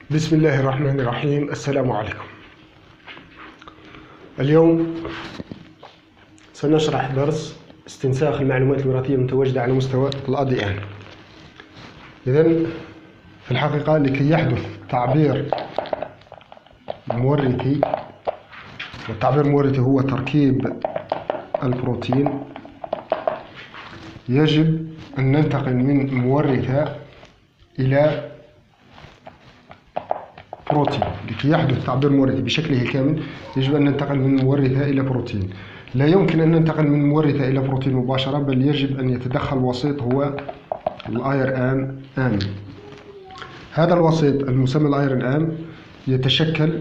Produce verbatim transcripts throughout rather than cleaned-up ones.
بسم الله الرحمن الرحيم. السلام عليكم. اليوم سنشرح درس استنساخ المعلومات الوراثية المتواجدة على مستوى ال دي إن. إذن في الحقيقة لكي يحدث تعبير مورثي، والتعبير المورثي هو تركيب البروتين، يجب أن ننتقل من مورثة إلى بروتين. لكي يحدث تعبير مورثي بشكله الكامل يجب أن ننتقل من مورثة إلى بروتين. لا يمكن أن ننتقل من مورثة إلى بروتين مباشرة، بل يجب أن يتدخل وسيط هو الايرن ام. هذا الوسيط المسمى الايرن ام يتشكل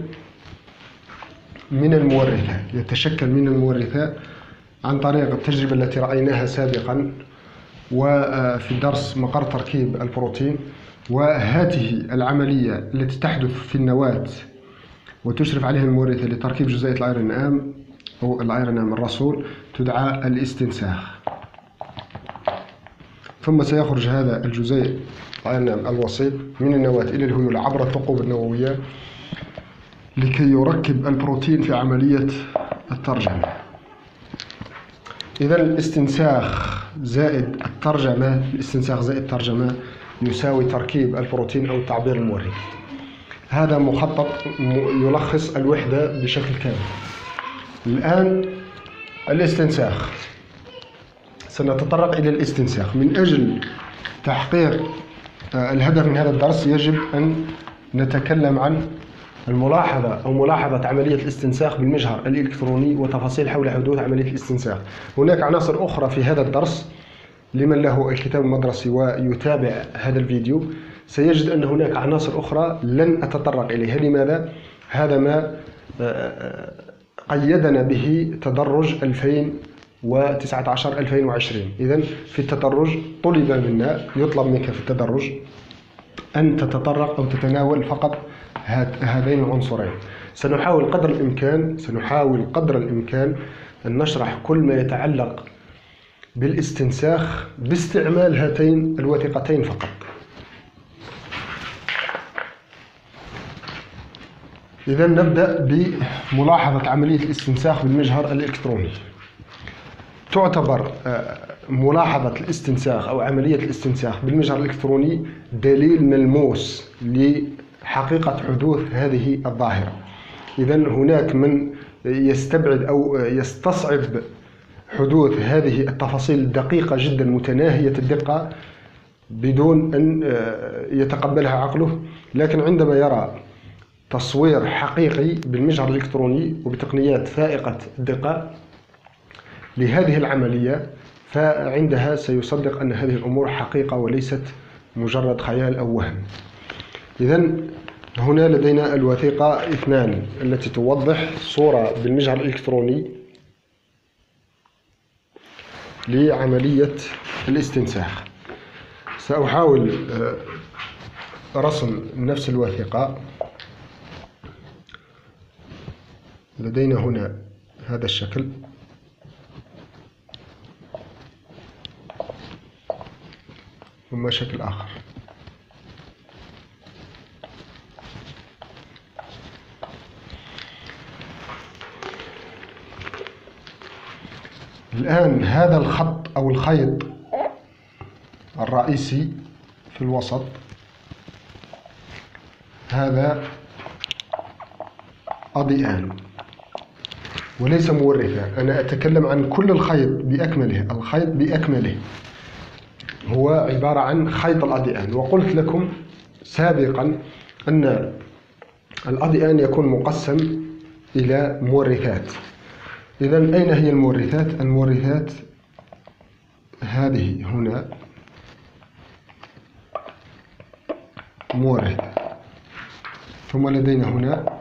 من المورثة يتشكل من المورثة عن طريق التجربة التي رأيناها سابقا وفي درس مقر تركيب البروتين. وهذه العملية التي تحدث في النواة وتشرف عليها المورثة لتركيب جزيئة الايرن ام أو الايرن ام الرسول تدعى الاستنساخ. ثم سيخرج هذا الجزيء الايرن ام الوسيط من النواة إلى الهيول عبر الثقوب النووية لكي يركب البروتين في عملية الترجمة. إذا الاستنساخ زائد الترجمة الاستنساخ زائد الترجمة يساوي تركيب البروتين أو التعبير المورثي. هذا مخطط يلخص الوحدة بشكل كامل. الآن الاستنساخ، سنتطرق إلى الاستنساخ. من أجل تحقيق الهدف من هذا الدرس يجب أن نتكلم عن الملاحظة أو ملاحظة عملية الاستنساخ بالمجهر الإلكتروني وتفاصيل حول حدوث عملية الاستنساخ. هناك عناصر أخرى في هذا الدرس. لمن له الكتاب المدرسي ويتابع هذا الفيديو سيجد أن هناك عناصر أخرى لن أتطرق إليها. لماذا؟ هذا ما قيدنا به تدرج ألفين وتسعة عشر ألفين وعشرين. إذن في التدرج طلب منا يطلب منك في التدرج أن تتطرق أو تتناول فقط هذين العنصرين. سنحاول قدر الإمكان سنحاول قدر الإمكان أن نشرح كل ما يتعلق بالاستنساخ باستعمال هاتين الوثيقتين فقط. إذا نبدأ بملاحظة عملية الاستنساخ بالمجهر الإلكتروني. تعتبر ملاحظة الاستنساخ أو عملية الاستنساخ بالمجهر الإلكتروني دليل ملموس لحقيقة حدوث هذه الظاهرة. إذا هناك من يستبعد أو يستصعب حدوث هذه التفاصيل الدقيقة جدا متناهية الدقة بدون أن يتقبلها عقله، لكن عندما يرى تصوير حقيقي بالمجهر الإلكتروني وبتقنيات فائقة الدقة لهذه العملية فعندها سيصدق أن هذه الأمور حقيقة وليست مجرد خيال أو وهم. إذن هنا لدينا الوثيقة اثنان التي توضح صورة بالمجهر الإلكتروني لعملية الاستنساخ. سأحاول رسم نفس الوثيقة. لدينا هنا هذا الشكل، ثم شكل آخر. الآن هذا الخط أو الخيط الرئيسي في الوسط هذا دي إن وليس مورثة. أنا أتكلم عن كل الخيط بأكمله. الخيط بأكمله هو عبارة عن خيط ال دي إن. وقلت لكم سابقا أن ال دي إن يكون مقسم إلى مورثات. إذن أين هي المورثات؟ المورثات هذه هنا مورثة، ثم لدينا هنا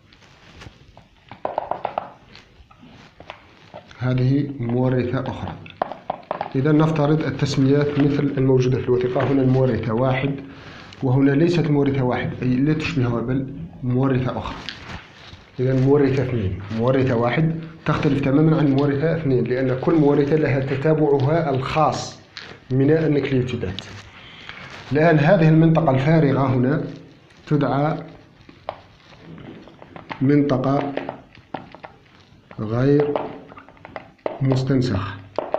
هذه مورثة أخرى. إذا نفترض التسميات مثل الموجودة في الوثيقة. هنا المورثة واحد، وهنا ليست مورثة واحد أي لا تشبهها بل مورثة أخرى. إذا مورثة اثنين. مورثة واحد تختلف تماما عن مورثة اثنين لأن كل مورثة لها تتابعها الخاص من النكليوتيدات. الآن هذه المنطقة الفارغة هنا تدعى منطقة غير مستنسخة.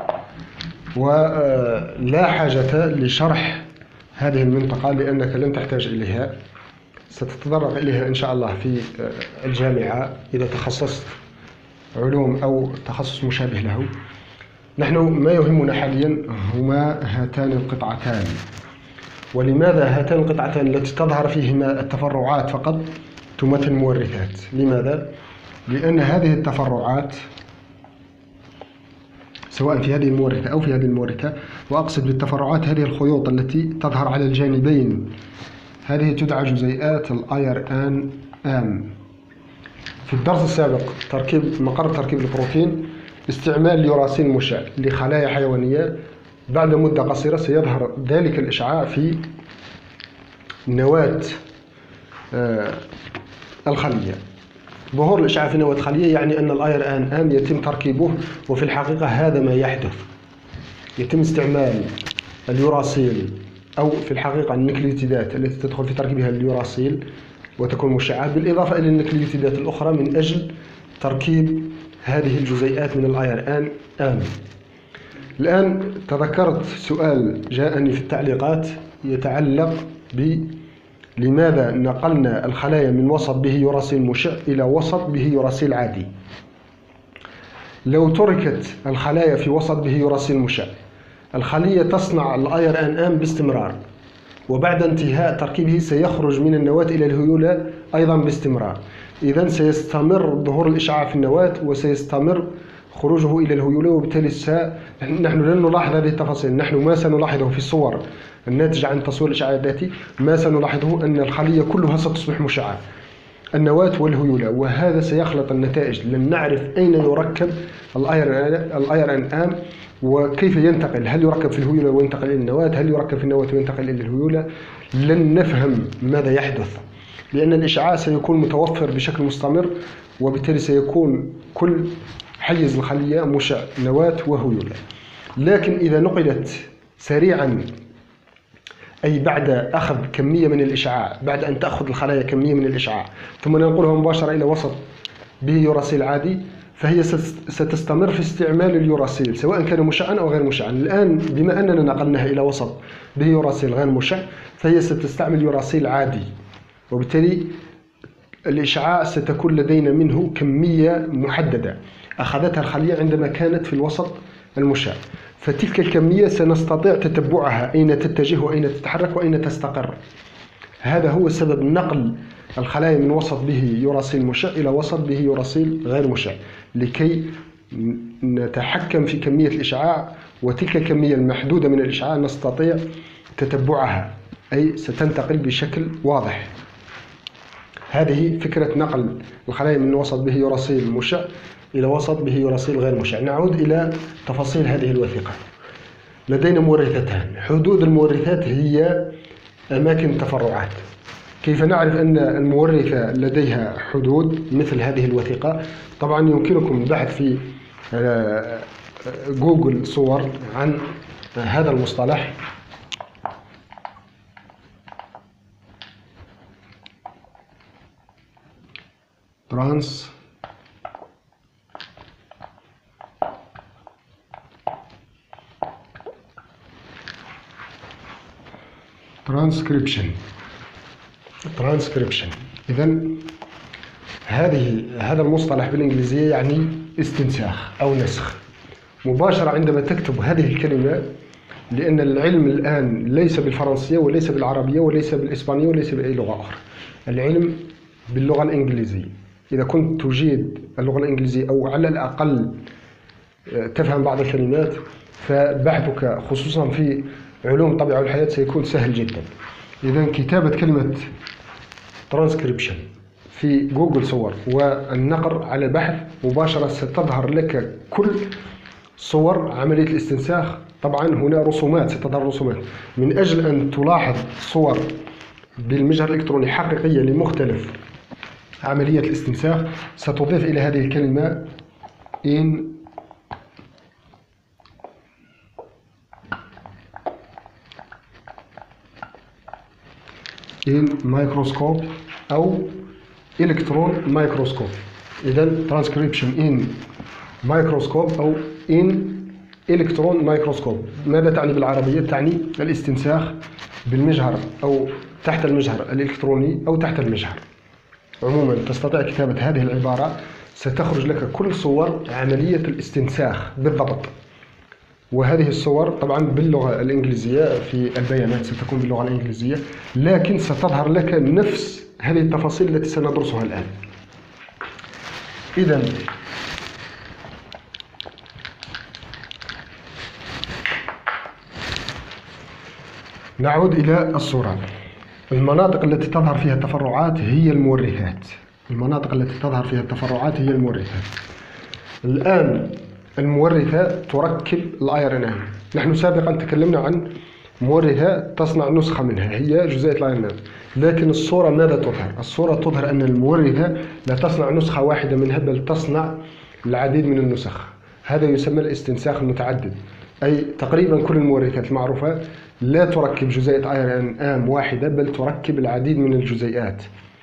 ولا حاجة لشرح هذه المنطقة لأنك لن تحتاج إليها، ستتطرق إليها إن شاء الله في الجامعة إذا تخصصت علوم أو تخصص مشابه له. نحن ما يهمنا حاليا هما هاتان القطعتان. ولماذا هاتان القطعتان التي تظهر فيهما التفرعات فقط تمثل مورثات؟ لماذا؟ لأن هذه التفرعات سواء في هذه المورثة أو في هذه المورثة، وأقصد بالتفرعات هذه الخيوط التي تظهر على الجانبين، هذه تدعى جزيئات الأير آن آم. في الدرس السابق تركيب مقر تركيب البروتين استعمال اليوراسيل مشع لخلايا حيوانية، بعد مدة قصيرة سيظهر ذلك الإشعاع في نواة آه الخلية. ظهور الإشعاع في نواة الخلية يعني أن الأير آن آم يتم تركيبه، وفي الحقيقة هذا ما يحدث. يتم استعمال اليوراسيل أو في الحقيقة النيكليوتيدات التي تدخل في تركيبها اليوراسيل وتكون مشعة، بالإضافة إلى النيكليوتيدات الأخرى من أجل تركيب هذه الجزيئات من الأير آن آم. الآن تذكرت سؤال جاءني في التعليقات يتعلق ب لماذا نقلنا الخلايا من وسط به يوراسيل مشع إلى وسط به يوراسيل عادي. لو تركت الخلايا في وسط به يوراسيل مشع، الخلية تصنع الأير آن آم باستمرار، وبعد انتهاء تركيبه سيخرج من النواة إلى الهيولة أيضا باستمرار. إذن سيستمر ظهور الإشعاع في النواة وسيستمر خروجه إلى الهيولة، وبالتالي نحن لن نلاحظ هذه التفاصيل. نحن ما سنلاحظه في الصور الناتجة عن تصوير الإشعاع الذاتي، ما سنلاحظه أن الخلية كلها ستصبح مشعة، النواة والهيولة، وهذا سيخلط النتائج. لن نعرف أين يركب الأير آن آم وكيف ينتقل، هل يركب في الهيولة وينتقل إلى النواة، هل يركب في النواة وينتقل إلى الهيولة. لن نفهم ماذا يحدث، لأن الإشعاع سيكون متوفر بشكل مستمر، وبالتالي سيكون كل حيز الخلية مشع، نواة وهيولة. لكن إذا نقلت سريعا، أي بعد أخذ كمية من الإشعاع، بعد أن تأخذ الخلايا كمية من الإشعاع ثم ننقلها مباشرة إلى وسط به يوراسيل عادي، فهي ستستمر في استعمال اليوراسيل سواء كان مشعا أو غير مشعا. الآن بما أننا نقلناها إلى وسط به يوراسيل غير مشع، فهي ستستعمل يوراسيل عادي، وبالتالي الإشعاع ستكون لدينا منه كمية محددة أخذتها الخلية عندما كانت في الوسط المشع، فتلك الكمية سنستطيع تتبعها أين تتجه وأين تتحرك وأين تستقر. هذا هو سبب نقل الخلايا من وسط به يوراسيل مشع إلى وسط به يوراسيل غير مشع، لكي نتحكم في كمية الإشعاع، وتلك الكمية المحدودة من الإشعاع نستطيع تتبعها، أي ستنتقل بشكل واضح. هذه فكرة نقل الخلايا من وسط به يوراسيل مشع إلى وسط به يوراسيل غير مشع. نعود إلى تفاصيل هذه الوثيقة. لدينا مورثتان. حدود المورثات هي أماكن التفرعات. كيف نعرف أن المورثة لديها حدود مثل هذه الوثيقة؟ طبعا يمكنكم البحث في جوجل صور عن هذا المصطلح. ترانس ترانسكريبشن ترانسكريبشن إذن هذه هذا المصطلح بالإنجليزية يعني استنساخ أو نسخ. مباشرة عندما تكتب هذه الكلمة، لأن العلم الآن ليس بالفرنسية وليس بالعربية وليس بالإسبانية وليس بأي لغة أخرى، العلم باللغة الإنجليزية. إذا كنت تجيد اللغة الإنجليزية أو على الأقل تفهم بعض الكلمات، فبحثك خصوصا في علوم الطبيعة والحياة سيكون سهل جدا. إذا كتابة كلمة ترانسكريبشن في جوجل صور والنقر على بحث، مباشرة ستظهر لك كل صور عملية الاستنساخ. طبعا هنا رسومات، ستظهر رسومات من أجل أن تلاحظ صور بالمجهر الإلكتروني حقيقية لمختلف عملية الاستنساخ. ستضيف إلى هذه الكلمة in in microscope أو electron microscope. إذا transcription in microscope أو in electron microscope. ماذا تعني بالعربية؟ تعني الاستنساخ بالمجهر أو تحت المجهر الإلكتروني أو تحت المجهر. عموما تستطيع كتابة هذه العبارة، ستخرج لك كل صور عملية الاستنساخ بالضبط. وهذه الصور طبعا باللغة الإنجليزية، في البيانات ستكون باللغة الإنجليزية، لكن ستظهر لك نفس هذه التفاصيل التي سندرسها الآن. إذا نعود إلى الصورة. المناطق التي تظهر فيها التفرعات هي المورثات. المناطق التي تظهر فيها التفرعات هي المورثات. الآن المورثة تركب الاي ار ان ام. نحن سابقا تكلمنا عن مورثة تصنع نسخة منها، هي جزيئة الاي ار ان ام. لكن الصورة ماذا تظهر؟ الصورة تظهر أن المورثة لا تصنع نسخة واحدة منها، بل تصنع العديد من النسخ. هذا يسمى الاستنساخ المتعدد. أي تقريبا كل المورثات المعروفة لا تركب جزيئة اي ار ان ام واحدة، بل تركب العديد من الجزيئات.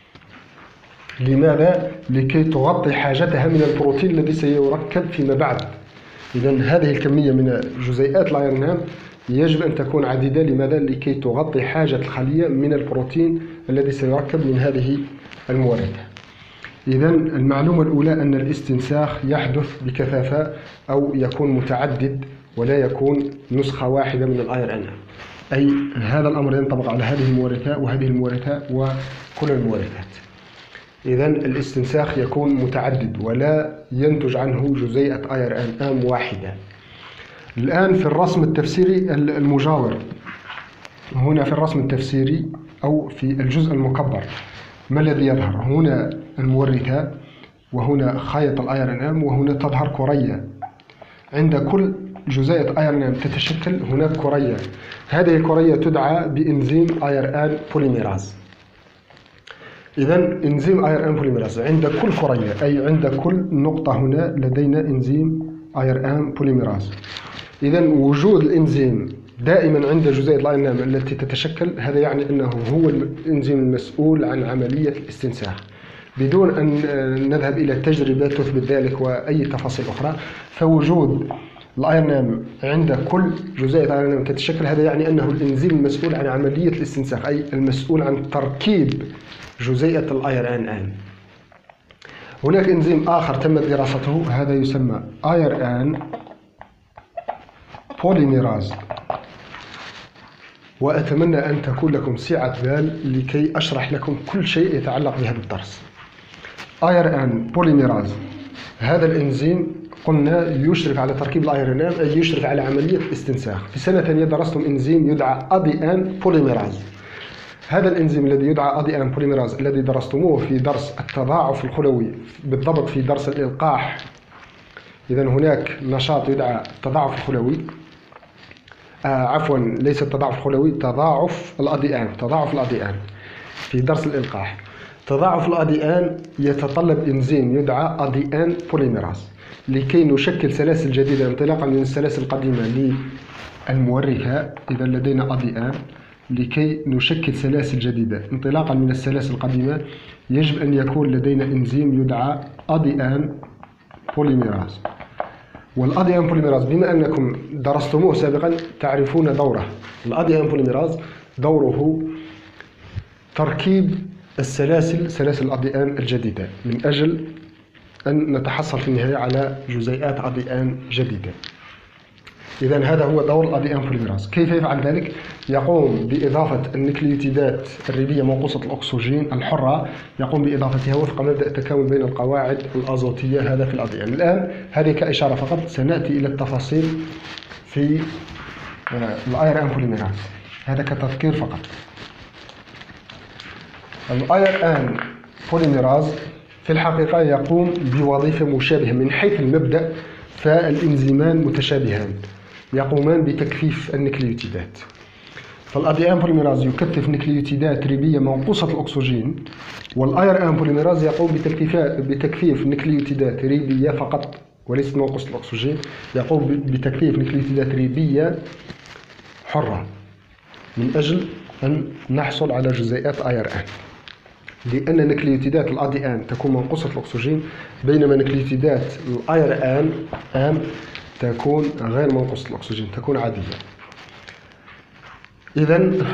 لماذا؟ لكي تغطي حاجتها من البروتين الذي سيركب فيما بعد. إذا هذه الكمية من جزيئات الاي ار ان ام يجب أن تكون عديدة. لماذا؟ لكي تغطي حاجة الخلية من البروتين الذي سيركب من هذه المورثة. إذا المعلومة الأولى أن الاستنساخ يحدث بكثافة أو يكون متعدد، ولا يكون نسخة واحدة من الاي ار ان ام. أي هذا الأمر ينطبق على هذه المورثة وهذه المورثة وكل المورثات. إذا الاستنساخ يكون متعدد ولا ينتج عنه جزيئة اي ار ان ام واحدة. الآن في الرسم التفسيري المجاور، هنا في الرسم التفسيري أو في الجزء المكبر، ما الذي يظهر؟ هنا المورثة، وهنا خيط الاي ار ان ام، وهنا تظهر كرية. عند كل جزيئة اي ار ان ام تتشكل هناك كرية. هذه الكرية تدعى بإنزيم اي ار ان بوليميراز. إذا إنزيم اي ار ان بوليميراز عند كل كرية، أي عند كل نقطة هنا لدينا إنزيم اي ار ان بوليميراز. إذا وجود الإنزيم دائما عند جزيئة الاي ار ان ام التي تتشكل، هذا يعني أنه هو الإنزيم المسؤول عن عملية الاستنساخ. بدون أن نذهب إلى تجربة تثبت ذلك وأي تفاصيل أخرى، فوجود الاي ار ان ام عند كل جزيئة اي ار ان ام تتشكل، هذا يعني أنه الإنزيم المسؤول عن عملية الاستنساخ، أي المسؤول عن تركيب جزيئة الاي ار ان ام. هناك إنزيم آخر تمت دراسته، هذا يسمى اي ار ان بوليميراز. وأتمنى أن تكون لكم سعة بال لكي أشرح لكم كل شيء يتعلق بهذا الدرس. اي ار ان بوليميراز هذا الإنزيم قلنا يشرف على تركيب الاي ار ان ام، أي يشرف على عملية الاستنساخ. في سنة ثانية درستم إنزيم يدعى اي دي ان بوليميراز. هذا الإنزيم الذي يدعى اي دي ان بوليميراز الذي درستموه في درس التضاعف الخلوي، بالضبط في درس الإلقاح. إذا هناك نشاط يدعى التضاعف الخلوي، آه عفوا ليس التضاعف الخلوي، تضاعف الاي دي ان، تضاعف الاي دي ان في درس الإلقاح. تضاعف الاي دي ان يتطلب إنزيم يدعى اي دي ان بوليميراز لكي نشكل سلاسل جديدة انطلاقا من السلاسل القديمة للمورثة. إذا لدينا اي دي ان، لكي نشكل سلاسل جديدة انطلاقا من السلاسل القديمة يجب أن يكون لدينا إنزيم يدعى اي دي ان بوليميراز. والاي دي ان بوليميراز بما أنكم درستموه سابقا تعرفون دوره. الاي دي ان بوليميراز دوره تركيب السلاسل، سلاسل الاي دي ان الجديدة، من أجل أن نتحصل في النهاية على جزيئات اي دي ان جديدة. إذا هذا هو دور الاي دي ان بوليميراز. كيف يفعل ذلك؟ يقوم بإضافة النيكليوتيدات الريبية منقوصة الأكسجين الحرة، يقوم بإضافتها وفق مبدأ التكامل بين القواعد الأزوتية، هذا في الاي دي ان. الآن هذه كإشارة فقط، سنأتي إلى التفاصيل في الاي ار ان بوليميراز، هذا كتذكير فقط. الاي ار ان بوليميراز في الحقيقة يقوم بوظيفة مشابهة من حيث المبدأ، فالإنزيمان متشابهان يقومان بتكثيف النيكليوتيدات. فالاي دي ان بوليميراز يكثف نيكليوتيدات ريبية منقوصة الأكسجين، والاي ار ان بوليميراز يقوم بتكثيف نيكليوتيدات ريبية فقط وليست منقوصة الأكسجين، يقوم بتكثيف نيكليوتيدات ريبية حرة من أجل أن نحصل على جزيئات اي ار ان. لأن نكليوتيدات الأ دي إن تكون منقوصة الأكسجين، بينما نكليوتيدات الأير إن أم تكون غير منقوصة الأكسجين، تكون عادية. إذن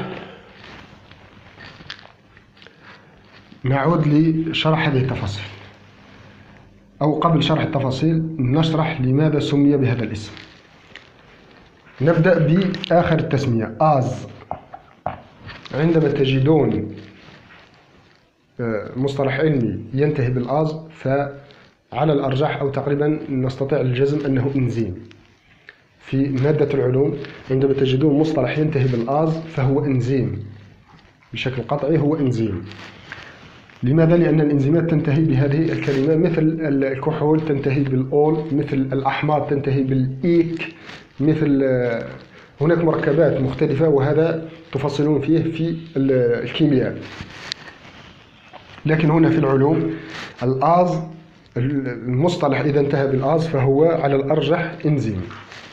نعود لشرح هذه التفاصيل، أو قبل شرح التفاصيل نشرح لماذا سمي بهذا الاسم. نبدأ بآخر التسمية آز. عندما تجدون مصطلح علمي ينتهي بالآز فعلى الأرجح أو تقريبا نستطيع الجزم أنه إنزيم. في مادة العلوم عندما تجدون مصطلح ينتهي بالآز فهو إنزيم، بشكل قطعي هو إنزيم. لماذا؟ لأن الإنزيمات تنتهي بهذه الكلمة، مثل الكحول تنتهي بالأول، مثل الأحماض تنتهي بالإيك، مثل هناك مركبات مختلفة، وهذا تفصلون فيه في الكيمياء. لكن هنا في العلوم الآز المصطلح إذا انتهى بالآز فهو على الأرجح إنزيم،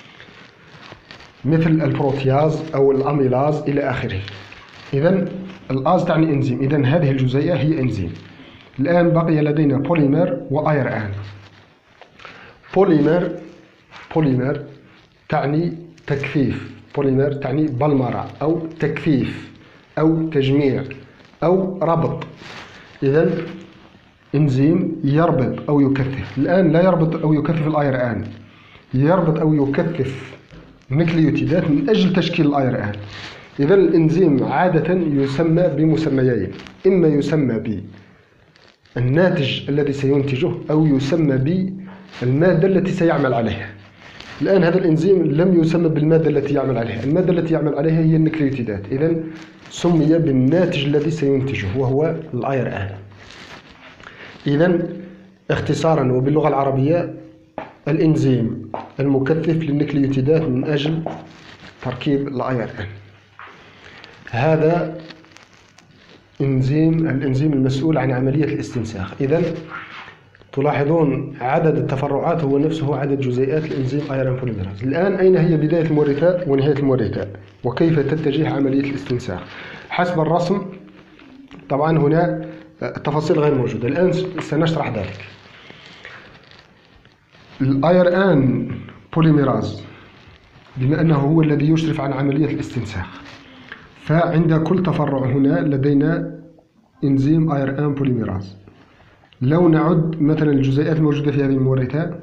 مثل البروتياز أو الأميلاز إلى آخره. إذن الآز تعني إنزيم، إذن هذه الجزيئة هي إنزيم. الآن بقي لدينا بوليمر وأير آن. بوليمر بوليمر تعني تكثيف، بوليمر تعني بلمرة أو تكثيف أو تجميع أو ربط. إذن إنزيم يربط أو يكثف. الآن لا يربط أو يكثف الأير آن، يربط أو يكثف نكليوتيدات من أجل تشكيل الأير آن. إذا الإنزيم عادة يسمى بمسميين، إما يسمى بالناتج الذي سينتجه أو يسمى بالمادة التي سيعمل عليها. الآن هذا الإنزيم لم يسمى بالمادة التي يعمل عليها، المادة التي يعمل عليها هي النكليوتيدات، إذا سمي بالناتج الذي سينتجه وهو الأير آن. إذا اختصارا وباللغة العربية الإنزيم المكثف للنكليوتيدات من أجل تركيب الأير آن. هذا إنزيم الإنزيم المسؤول عن عملية الاستنساخ. إذن تلاحظون عدد التفرعات هو نفسه عدد جزيئات الإنزيم أيران بوليميراز. الآن أين هي بداية المورثاء ونهاية المورثاء، وكيف تتجه عملية الاستنساخ حسب الرسم؟ طبعا هنا التفاصيل غير موجودة، الآن سنشرح ذلك. الأير آن بوليميراز بما أنه هو الذي يشرف عن عملية الاستنساخ، فعند كل تفرع هنا لدينا إنزيم أير آن بوليميراز. لو نعد مثلا الجزيئات الموجودة في هذه المورثات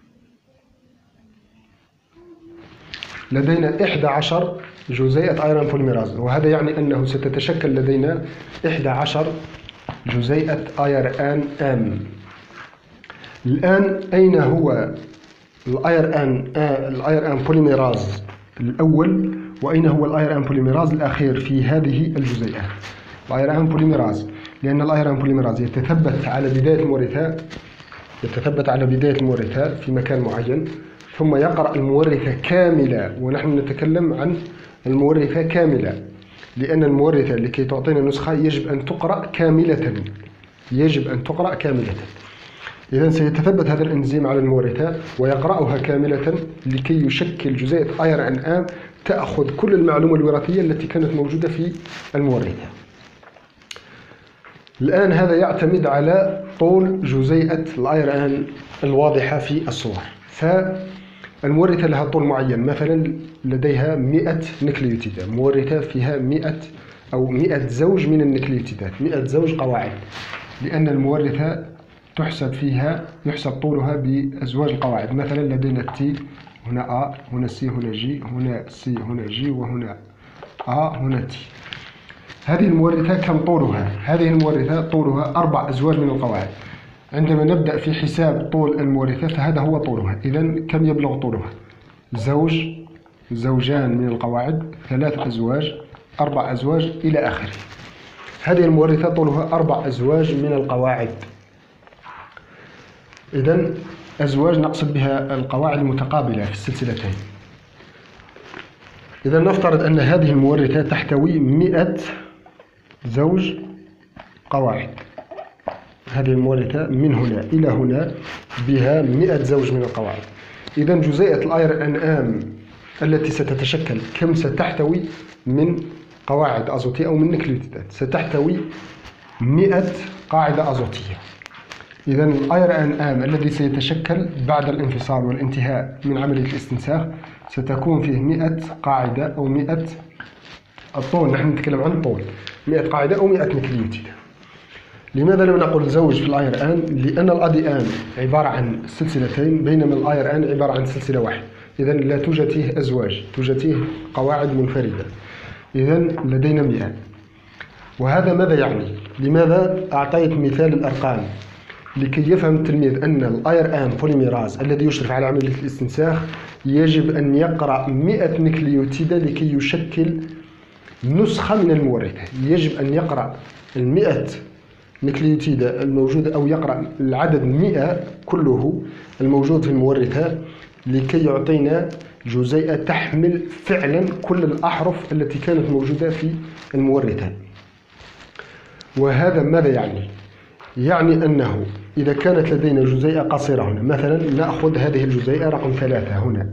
لدينا إحدى عشر جزيئة أير آن بوليميراز، وهذا يعني أنه ستتشكل لدينا إحدى عشر جزيئة أير آن آم. الآن أين هو الأير آن الأير آن بوليميراز الأول، وأين هو الأير آن بوليميراز الأخير في هذه الجزيئات؟ الأير آن بوليميراز، لأن الأير آن بوليميراز يتثبت على بداية المورثة يتثبت على بداية المورثة في مكان معين، ثم يقرأ المورثة كاملة، ونحن نتكلم عن المورثة كاملة، لأن المورثة لكي تعطينا نسخة يجب أن تقرأ كاملة يجب أن تقرأ كاملة. إذن سيتثبت هذا الإنزيم على المورثة ويقرأها كاملة لكي يشكل جزيئة أير آن آم تأخذ كل المعلومة الوراثية التي كانت موجودة في المورثة. الآن هذا يعتمد على طول جزيئة الأير آن الواضحة في الصور. فالمورثة لها طول معين، مثلا لديها مئة نكليوتيدات، مورثة فيها مئة أو مئة زوج من النكليوتيدات، مئة زوج قواعد، لأن المورثة تحسب فيها يحسب طولها بأزواج القواعد. مثلا لدينا تي، هنا A، هنا C، هنا G، هنا C، هنا G، وهنا A، هنا T. هذه المورثة كم طولها؟ هذه المورثة طولها أربع أزواج من القواعد. عندما نبدأ في حساب طول المورثة فهذا هو طولها. إذن كم يبلغ طولها؟ زوج، زوجان من القواعد، ثلاث أزواج، أربع أزواج إلى آخره. هذه المورثة طولها أربع أزواج من القواعد. إذن أزواج نقصد بها القواعد المتقابلة في السلسلتين. إذا نفترض أن هذه المورثة تحتوي مئة زوج قواعد. هذه المورثة من هنا إلى هنا بها مئة زوج من القواعد. إذا جزيئة الأير آن آم التي ستتشكل كم ستحتوي من قواعد أزوتية أو من نكليوتيدات؟ ستحتوي مئة قاعدة أزوتية. إذا الآير أن آم الذي سيتشكل بعد الانفصال والانتهاء من عملية الاستنساخ ستكون فيه مئة قاعدة أو مئة الطول، نحن نتكلم عن الطول، مئة قاعدة أو مئة نيكليوتيد. لماذا لم نقل زوج في الآير آن؟ لأن الأدي آن عبارة عن سلسلتين بينما الآير آن عبارة عن سلسلة واحدة، إذا لا توجد فيه أزواج، توجد فيه قواعد منفردة. إذا لدينا مئة. وهذا ماذا يعني؟ لماذا أعطيت مثال الأرقام؟ لكي يفهم التلميذ أن الآير آن بوليميراز الذي يشرف على عملية الاستنساخ يجب أن يقرأ مئة نيكليوتيدة لكي يشكل نسخة من المورثة. يجب أن يقرأ المئة نيكليوتيدة الموجودة أو يقرأ العدد مئة كله الموجود في المورثة لكي يعطينا جزيئة تحمل فعلا كل الأحرف التي كانت موجودة في المورثة. وهذا ماذا يعني؟ يعني أنه إذا كانت لدينا جزيئة قصيرة هنا، مثلا نأخذ هذه الجزيئة رقم ثلاثة هنا،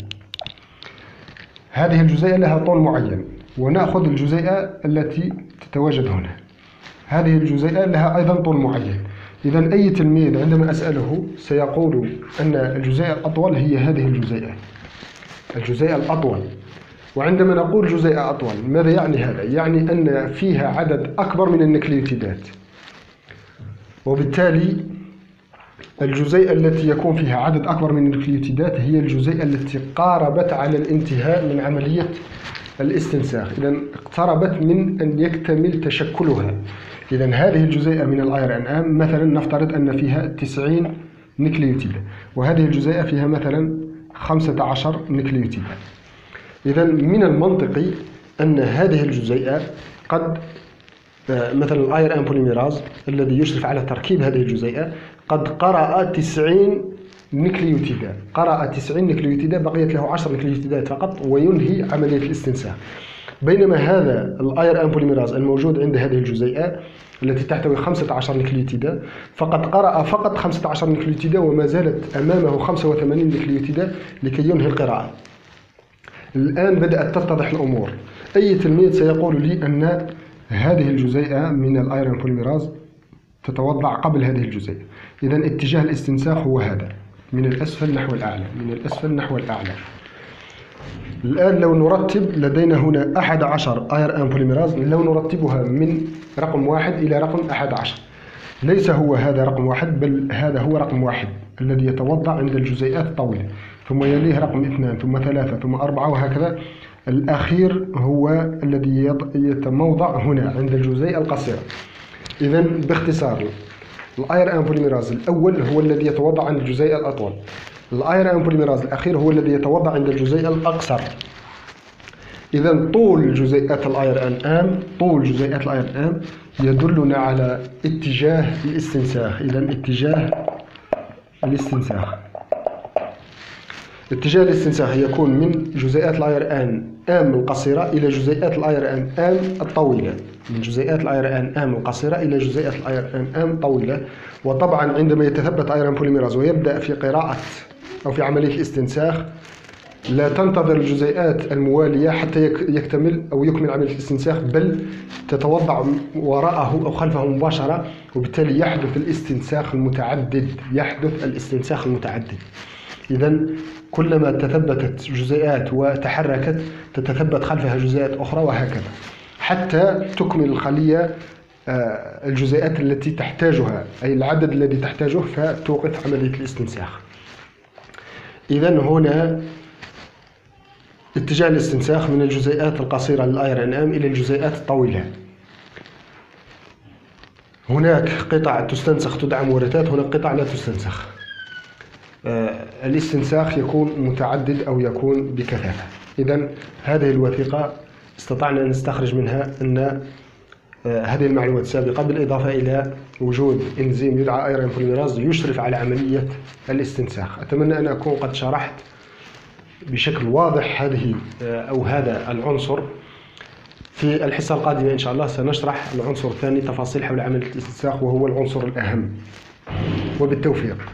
هذه الجزيئة لها طول معين، ونأخذ الجزيئة التي تتواجد هنا، هذه الجزيئة لها أيضا طول معين. إذا أي تلميذ عندما أسأله سيقول أن الجزيئة الأطول هي هذه الجزيئة، الجزيئة الأطول. وعندما نقول جزيئة أطول ماذا يعني هذا؟ يعني أن فيها عدد أكبر من النيكليوتيدات، وبالتالي الجزيئة التي يكون فيها عدد أكبر من النيكليوتيدات هي الجزيئة التي قاربت على الانتهاء من عملية الاستنساخ، إذا اقتربت من أن يكتمل تشكلها. إذا هذه الجزيئة من الآير أن آم مثلا نفترض أن فيها تسعين نيكليوتيدة، وهذه الجزيئة فيها مثلا خمسة عشر نيكليوتيدة. إذا من المنطقي أن هذه الجزيئة قد مثلا الآير أن بوليميراز الذي يشرف على تركيب هذه الجزيئة قد قرأ تسعين نيكليوتيدة، قرأ تسعين نيكليوتيدة، بقيت له عشر نيكليوتيدات فقط وينهي عملية الاستنساخ. بينما هذا الآير أن بوليميراز الموجود عند هذه الجزيئة التي تحتوي خمسة عشر نيكليوتيدة فقد قرأ فقط خمسة عشر نيكليوتيدة وما زالت أمامه خمسة وثمانين نيكليوتيدة لكي ينهي القراءة. الآن بدأت تتضح الأمور. أي تلميذ سيقول لي أن هذه الجزيئة من الآير أن بوليميراز تتوضع قبل هذه الجزيئة. إذا اتجاه الاستنساخ هو هذا، من الأسفل نحو الأعلى، من الأسفل نحو الأعلى. الآن لو نرتب لدينا هنا أحد عشر آير أن بوليميراز، لو نرتبها من رقم واحد إلى رقم أحد عشر، ليس هو هذا رقم واحد بل هذا هو رقم واحد الذي يتوضع عند الجزيئات الطويلة، ثم يليه رقم اثنان ثم ثلاثة ثم أربعة وهكذا. الأخير هو الذي يتموضع هنا عند الجزيئة القصيرة. إذا باختصار الآير أن بوليميراز الأول هو الذي يتوضع عند الجزيئة الأطول، الآير أن بوليميراز الأخير هو الذي يتوضع عند الجزيئة الأقصر. إذا طول جزيئات الآير أن آم طول جزيئات الآير أن آم يدلنا على اتجاه الاستنساخ. إذا اتجاه الاستنساخ اتجاه الاستنساخ يكون من جزيئات الآير أن آم القصيرة إلى جزيئات الآير أن آم الطويلة، من جزيئات الآير أن آم القصيرة إلى جزيئات الآير أن آم الطويلة. وطبعا عندما يتثبت آير أن بوليميراز ويبدأ في قراءة أو في عملية الاستنساخ لا تنتظر الجزيئات الموالية حتى يكتمل أو يكمل عملية الاستنساخ، بل تتوضع وراءه أو خلفه مباشرة، وبالتالي يحدث الاستنساخ المتعدد يحدث الاستنساخ المتعدد. إذا كلما تثبتت جزيئات وتحركت تتثبت خلفها جزيئات أخرى وهكذا حتى تكمل الخلية الجزيئات التي تحتاجها، أي العدد الذي تحتاجه، فتوقف عملية الاستنساخ. إذا هنا اتجاه الاستنساخ من الجزيئات القصيرة للآير أن آم إلى الجزيئات الطويلة. هناك قطع تستنسخ تدعى مورثات، هناك قطع لا تستنسخ. آه الاستنساخ يكون متعدد أو يكون بكثافة. إذا هذه الوثيقة استطعنا أن نستخرج منها أن آه هذه المعلومات السابقة بالإضافة إلى وجود إنزيم يدعى آير أن بوليميراز يشرف على عملية الاستنساخ. أتمنى أن أكون قد شرحت بشكل واضح هذه آه أو هذا العنصر. في الحصة القادمة إن شاء الله سنشرح العنصر الثاني، تفاصيل حول عملية الاستنساخ، وهو العنصر الأهم. وبالتوفيق.